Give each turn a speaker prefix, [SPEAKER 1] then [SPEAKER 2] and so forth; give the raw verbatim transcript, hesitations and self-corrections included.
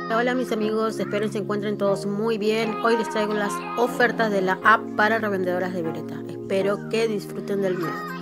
[SPEAKER 1] Hola mis amigos, espero que se encuentren todos muy bien. Hoy les traigo las ofertas de la app para revendedoras de Beretta. Espero que disfruten del video.